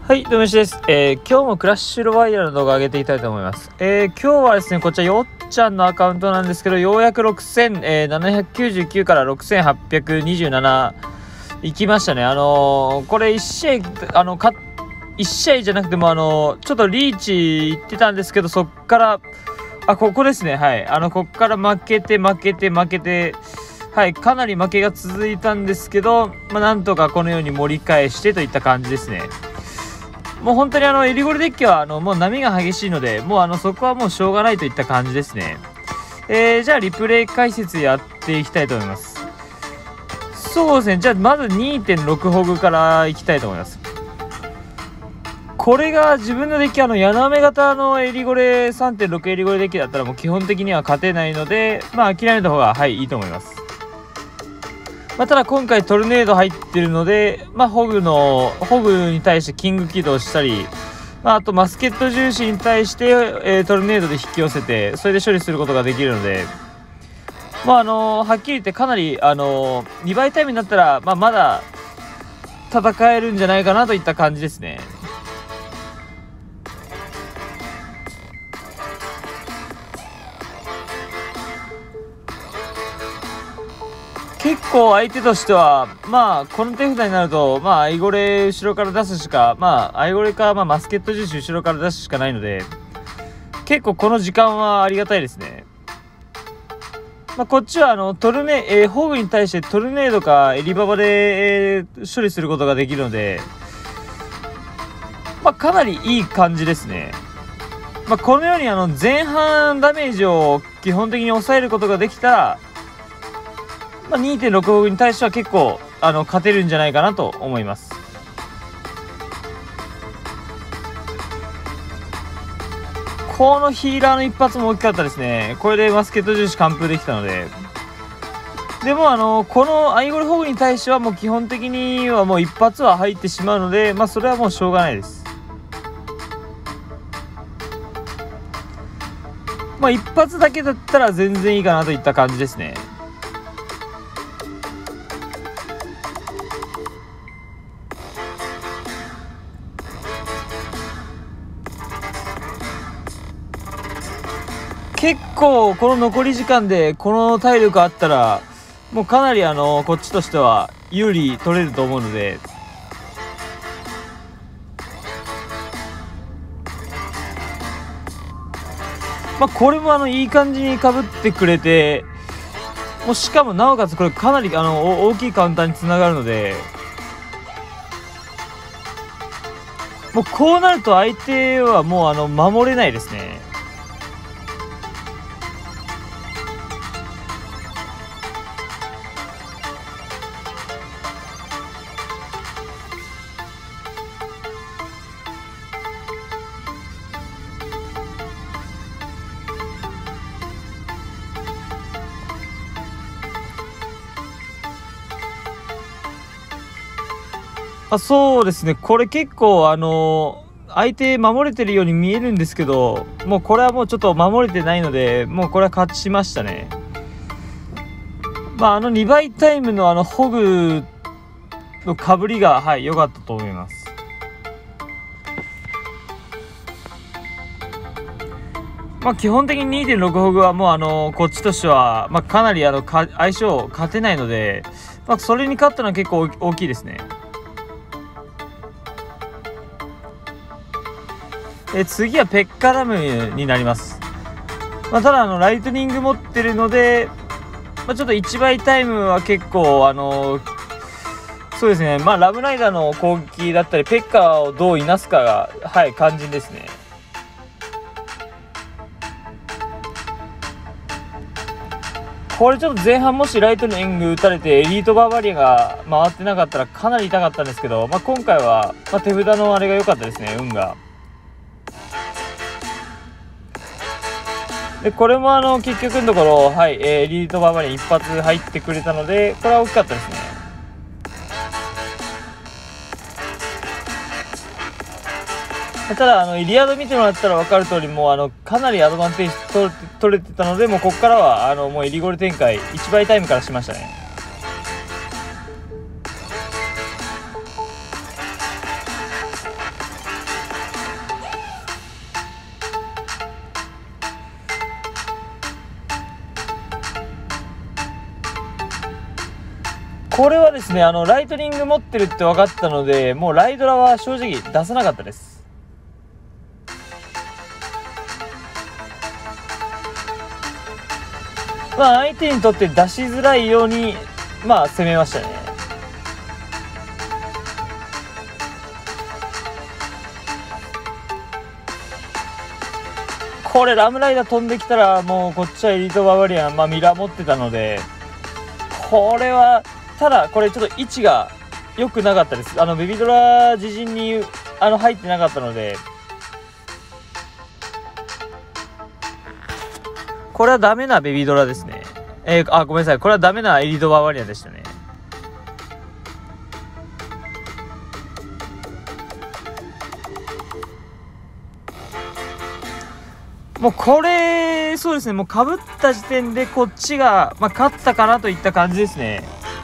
はい、どうもよしです。今日もクラッシュロワイヤルの動画を上げていきたいと思います。今日はですね、こちらよっちゃんのアカウントなんですけど、ようやく6799から6827いきましたね。これ1試合、1試合じゃなくても、ちょっとリーチいってたんですけど、そっから、ここですね。はい。こっから負けて、はい、かなり負けが続いたんですけど、なんとかこのように盛り返してといった感じですね。もう本当にエリゴリデッキはもう波が激しいので、もうそこはもうしょうがないといった感じですね。じゃあリプレイ解説やっていきたいと思います。そうですね、じゃあまず 2.6 ホグからいきたいと思います。これが自分のデッキヤナメ型のエリゴレ 3.6 エリゴレデッキだったらもう基本的には勝てないので、諦めた方がいいと思います。ただ今回トルネード入ってるので、ホグに対してキング起動したり、あとマスケット重視に対して、トルネードで引き寄せて、それで処理することができるので、はっきり言ってかなり、2倍タイムになったら、まだ戦えるんじゃないかなといった感じですね。結構相手としてはこの手札になるとアイゴレ後ろから出すしかアイゴレかマスケット重視後ろから出すしかないので、結構この時間はありがたいですね。こっちはホグに対してトルネードかエリババで、処理することができるので、かなりいい感じですね。このように前半ダメージを基本的に抑えることができたら2.6 ホグに対しては結構勝てるんじゃないかなと思います。このヒーラーの一発も大きかったですね。これでマスケット重視完封できたので。でもこのアイゴレホグに対してはもう基本的にはもう一発は入ってしまうので、それはもうしょうがないです。一発だけだったら全然いいかなといった感じですね。結構この残り時間でこの体力あったらもうかなりこっちとしては有利取れると思うので、これもいい感じにかぶってくれて、もうしかもなおかつこれかなり大きいカウンターにつながるので、もうこうなると相手はもう守れないですね。そうですね、これ結構相手守れてるように見えるんですけど、もうこれはもうちょっと守れてないので、もうこれは勝ちましたね。2倍タイムのホグのかぶりが良かったと思います。基本的に 2.6 ホグはもうこっちとしてはかなり相性勝てないので、それに勝ったのは結構大きいですね。次はペッカラムになります。ただライトニング持ってるので、ちょっと1倍タイムは結構そうですね、ラムライダーの攻撃だったりペッカをどういなすかが肝心ですね。これちょっと前半もしライトニング打たれてエリートバーバリアが回ってなかったらかなり痛かったんですけど、今回は手札のあれが良かったですね、運が。でこれも結局のところエリートバーバリア一発入ってくれたので、これは大きかったですね。ただイリアード見てもらったら分かる通り、もうかなりアドバンテージ取れてたので、もうここからはもうエリゴレ展開1倍タイムからしましたね。 これはですね、ライトニング持ってるって分かったので、もうライドラは正直出さなかったです。まあ相手にとって出しづらいようにまあ攻めましたね。これラムライダー飛んできたらもうこっちはエリートバーバリアン、まあミラー持ってたので、これはただこれちょっと位置が良くなかったです。ベビドラ自陣に入ってなかったので、これはダメなベビドラですね。ごめんなさい、これはダメなエリートバーバリアンでしたね。もうこれそうですね、もうかぶった時点でこっちが、まあ、勝ったかなといった感じですね。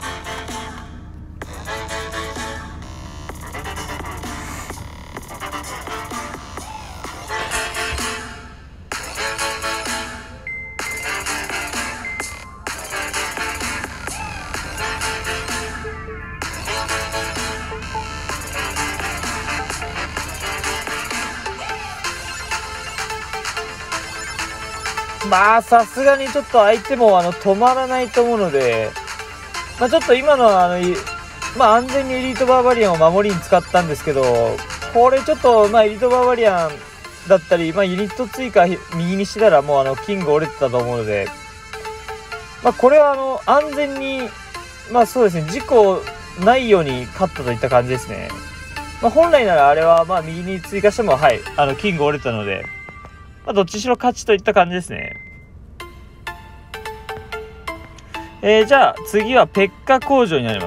まあさすがにちょっと相手も止まらないと思うので、まあ、ちょっと今のはまあ安全にエリートバーバリアンを守りに使ったんですけど、これちょっとまあエリートバーバリアンだったり、まあ、ユニット追加右にしてたらもうキング折れてたと思うので、まあ、これは安全にまあそうですね、事故ないように勝ったといった感じですね。まあ、本来ならあれはまあ右に追加してもはいキング折れたので、まあ、どっちにしろ勝ちといった感じですね。じゃあ次はペッカ工場になります。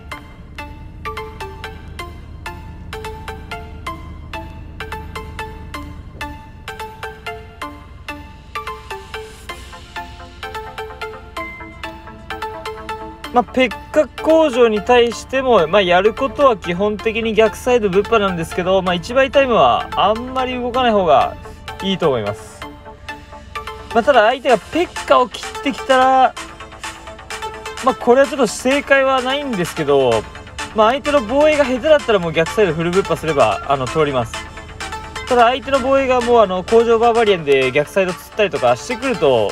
まあ、ペッカ工場に対しても、まあ、やることは基本的に逆サイドぶっぱなんですけど、まあ、1倍タイムはあんまり動かない方がいいと思います。まあ、ただ相手がペッカを切ってきたら、まあ、これはちょっと正解はないんですけど、まあ、相手の防衛が下手だったらもう逆サイドフルぶっぱすれば通ります。ただ相手の防衛がもう工場バーバリアンで逆サイド釣ったりとかしてくると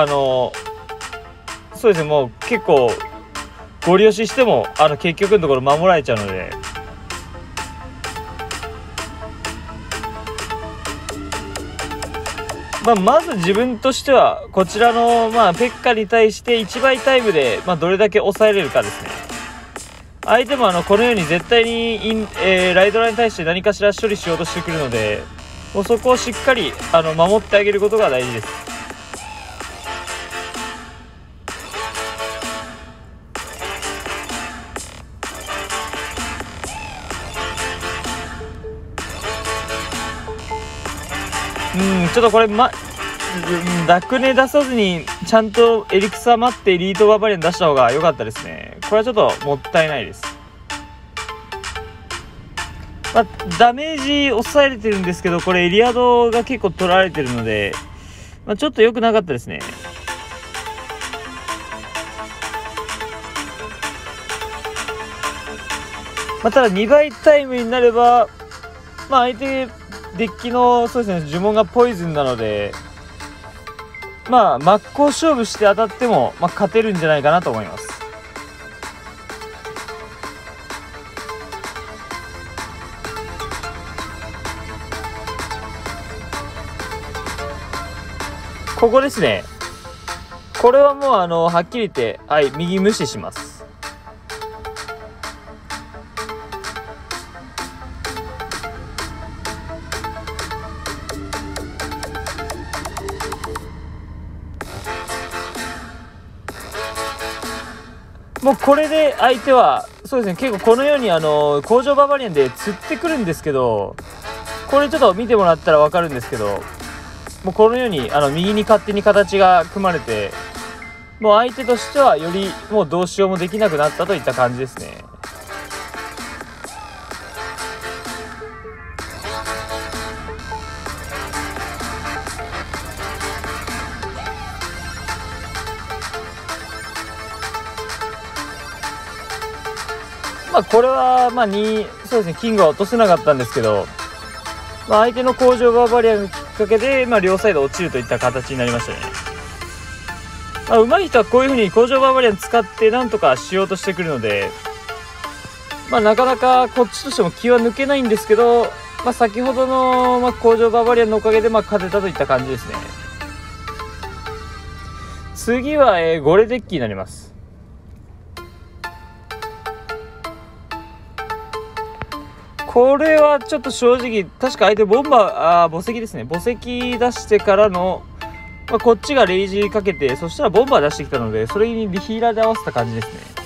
そうですね、もう結構ゴリ押ししても結局のところ守られちゃうので、まあ、まず自分としてはこちらの、まあ、ペッカに対して1倍タイムで、まあ、どれだけ抑えれるかですね。相手もこのように絶対にライドラに対して何かしら処理しようとしてくるので、もうそこをしっかり守ってあげることが大事です。ちょっとこれダクネ出さずにちゃんとエリクサ待ってエリートバーバリアン出した方が良かったですね。これはちょっともったいないです。まあ、ダメージ抑えれてるんですけど、これエリアドが結構取られてるので、まあ、ちょっと良くなかったですね。まあ、ただ2倍タイムになれば、まあ、相手デッキのそうですね、呪文がポイズンなので、まあ真っ向勝負して当たっても、まあ、勝てるんじゃないかなと思います。ここですね。これはもうはっきり言ってはい右無視します。もうこれで相手はそうですね、結構このように工場バーバリアンで釣ってくるんですけど、これちょっと見てもらったら分かるんですけど、もうこのように右に勝手に形が組まれて、もう相手としてはよりもうどうしようもできなくなったといった感じですね。 これはそうですね、キングは落とせなかったんですけど、相手の工場バーバリアンがきっかけで、両サイド落ちるといった形になりましたね。上手い人はこういう風に工場バーバリアン使ってなんとかしようとしてくるので、なかなかこっちとしても気は抜けないんですけど、先ほどの、工場バーバリアンのおかげで、勝てたといった感じですね。次は、ゴレデッキになります。これはちょっと正直、確か相手ボンバー、墓石ですね。墓石出してからの、こっちがレイジーかけて、そしたらボンバー出してきたので、それにヒーラーで合わせた感じですね。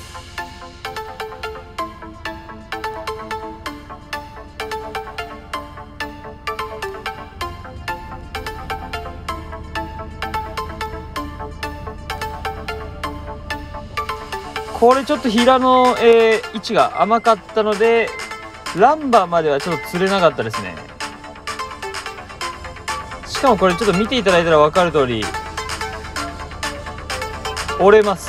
これちょっとヒーラーの、位置が甘かったので、ランバーまではちょっと釣れなかったですね。しかもこれちょっと見ていただいたら分かる通り折れます。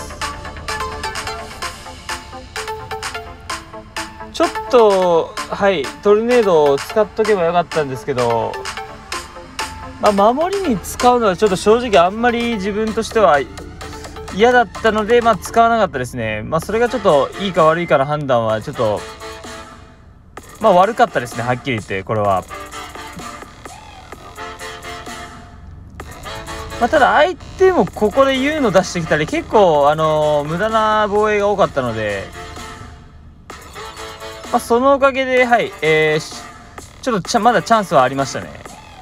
ちょっとトルネードを使っとけばよかったんですけど、守りに使うのはちょっと正直あんまり自分としては嫌だったので、使わなかったですね。それがちょっといいか悪いかの判断はちょっと悪かったですね、はっきり言って。これはただ相手もここで U の出してきたり結構無駄な防衛が多かったので、そのおかげでちょっとまだチャンスはありましたね。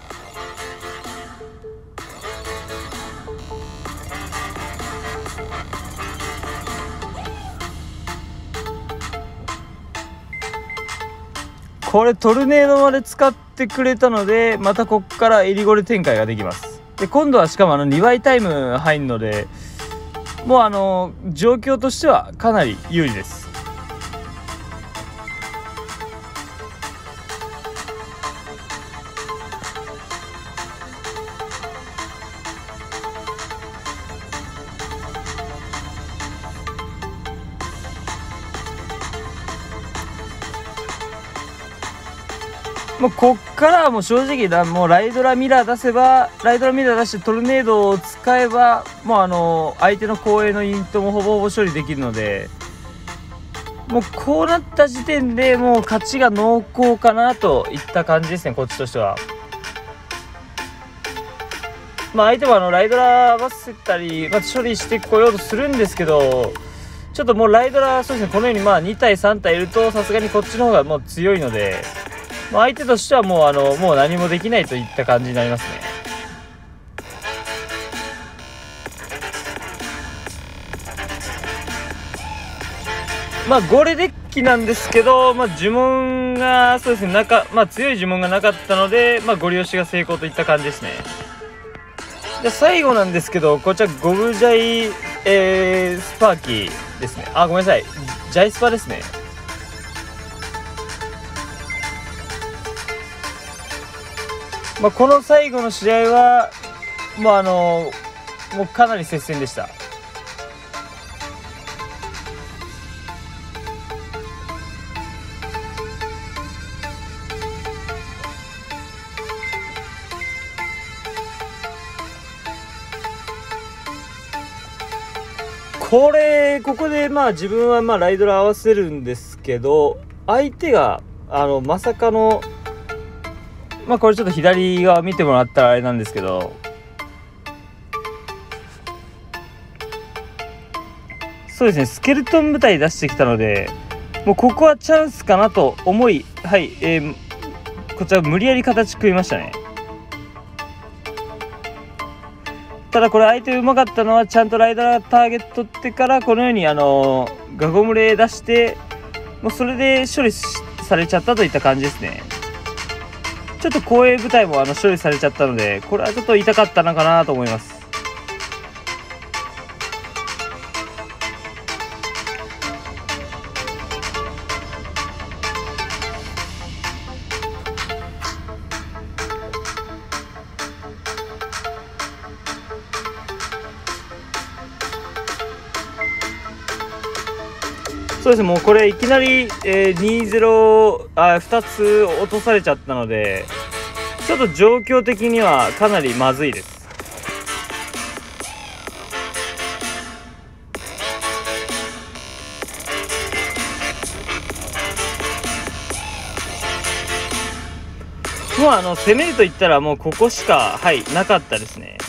これトルネードまで使ってくれたので、またこっからエリゴレ展開ができます。で今度はしかも2倍タイム入るので、もう状況としてはかなり有利です。もうこっからはもう正直もうライドラミラー出せば、ライドラミラー出してトルネードを使えば、もう相手の後衛のユニットもほぼほぼ処理できるので、もうこうなった時点でもう勝ちが濃厚かなといった感じですね、こっちとしては。相手もライドラ合わせたり、処理してこようとするんですけど、ちょっともうライドラそうですね、このように2体3体いるとさすがにこっちの方がもう強いので、相手としてはもうもう何もできないといった感じになりますね。ゴレデッキなんですけど、呪文がそうですね、強い呪文がなかったので、ゴリ押しが成功といった感じですね。で最後なんですけど、こちらゴブジャイ、スパーキーですね。ごめんなさい、ジャイスパですね。この最後の試合はもうかなり接戦でした。ここで自分はライドラ合わせるんですけど、相手がまさかのこれちょっと左側見てもらったらあれなんですけど、そうですね、スケルトン部隊出してきたので、もうここはチャンスかなと思い、こちら無理やり形組みましたね。ただこれ相手うまかったのは、ちゃんとライダーターゲットってからこのようにガゴムレ出して、もうそれで処理されちゃったといった感じですね。ちょっと後衛部隊も処理されちゃったので、これはちょっと痛かったのかなと思います。そそうですね、もうこれいきなり、2つ落とされちゃったので、ちょっと状況的にはかなりまずいです。もう攻めると言ったらもうここしかなかったですね。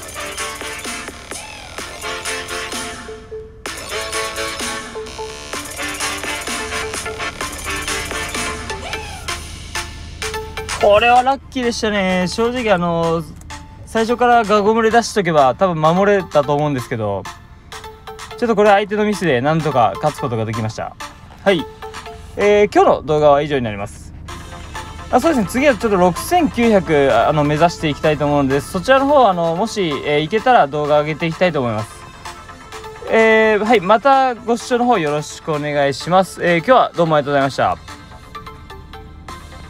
これはラッキーでしたね。正直最初からガゴムレ出しとけば多分守れたと思うんですけど、ちょっとこれ相手のミスでなんとか勝つことができました。はい、今日の動画は以上になります。そうですね、次はちょっと6900目指していきたいと思うので、そちらの方もし、いけたら動画上げていきたいと思います。はい、またご視聴の方よろしくお願いします。今日はどうもありがとうございました。